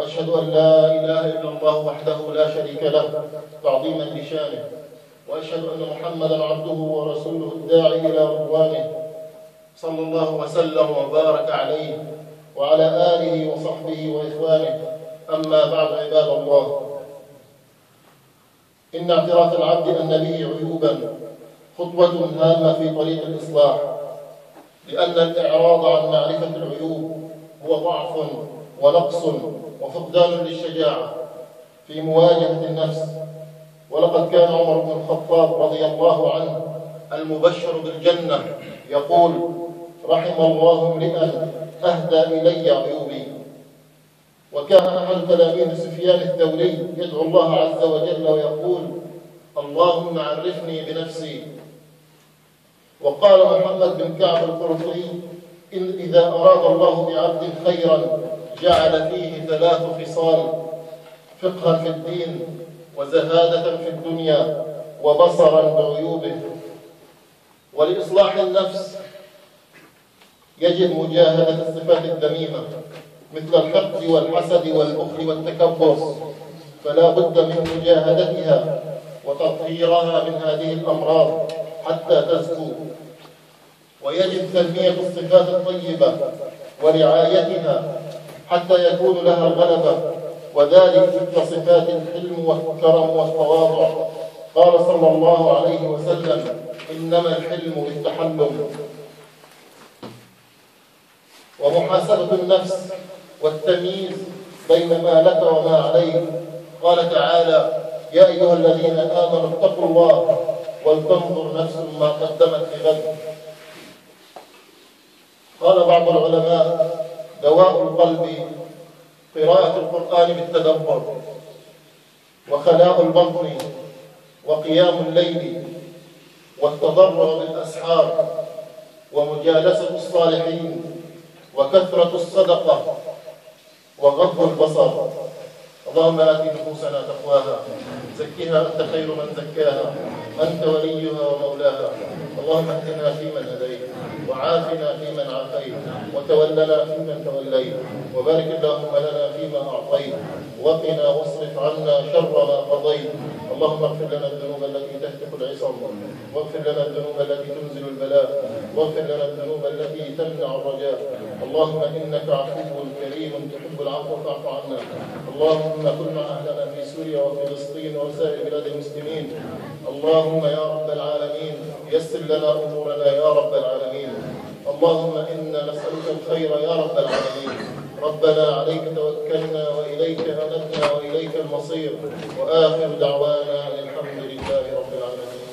وأشهد أن لا إله إلا الله وحده لا شريك له تعظيما لشانه، وأشهد أن محمدا عبده ورسوله الداعي إلى رضوانه، صلى الله وسلم وبارك عليه وعلى آله وصحبه وإخوانه. أما بعد، عباد الله، إن اعتراف العبد أن به عيوبا خطوة هامة في طريق الإصلاح، لأن الإعراض عن معرفة العيوب هو ضعف ونقص وفقدان للشجاعة في مواجهة النفس. ولقد كان عمر بن الخطاب رضي الله عنه المبشر بالجنة يقول: رحم الله امرئا أهدى إلي عيوبي. وكان أحد تلاميذ سفيان الثوري يدعو الله عز وجل ويقول: اللهم عرفني بنفسي. وقال محمد بن كعب القرظي: إن إذا أراد الله بعبد خيرا جعل فيه 3 خصال: فقها في الدين، وزهادة في الدنيا، وبصرا بعيوبه. ولإصلاح النفس يجب مجاهدة الصفات الذميمة مثل الحقد والحسد والبخل والتكبر، فلا بد من مجاهدتها وتطهيرها من هذه الأمراض حتى تزكو. ويجب تنمية الصفات الطيبة ورعايتها حتى يكون لها الغلبة، وذلك كصفات الحلم والكرم والتواضع. قال صلى الله عليه وسلم: إنما الحلم بالتحلم. ومحاسبة النفس والتمييز بين ما لك وما عليك. قال تعالى: يا أيها الذين آمنوا اتقوا الله ولتنظر نفس ما قدمت لغد. قال بعض العلماء: دواء القلب قراءة القرآن بالتدبر، وخلاء البطن، وقيام الليل، والتضرع بالأسحار، ومجالسة الصالحين، وكثرة الصدقة، وغض البصر. اللهم آت نفوسنا تقواها، زكها أنت خير من زكاها، أنت وليها ومولاها. اللهم اهدنا فيمن هديت، وعافنا فيمن عافيت، وتولنا فيمن توليت، وبارك اللهم لنا فيما أعطيت، وقنا واصرف عنا شر ما قضيت. اللهم اغفر لنا الذنوب التي تهتك العصم، واغفر لنا الذنوب التي تنزل البلاء، واغفر لنا الذنوب التي تمنع الرجاء. اللهم إنك عفو كريم تحب العفو فاعف عنا. اللهم كن مع أهلنا في سوريا وفلسطين وسائر بلاد المسلمين. اللهم يا رب العالمين يسر لنا أمورنا يا رب العالمين. اللهم إنا نسألك الخير يا رب العالمين. ربنا عليك توكلنا وإليك أنبنا وإليك المصير. وآخر دعوانا الحمد لله رب العالمين.